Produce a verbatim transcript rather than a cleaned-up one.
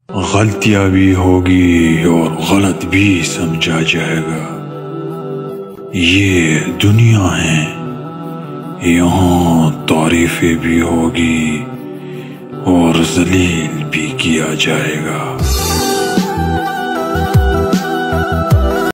गलतियां भी होगी और गलत भी समझा जाएगा। ये दुनिया है, यहाँ तारीफें भी होगी और जलील भी किया जाएगा।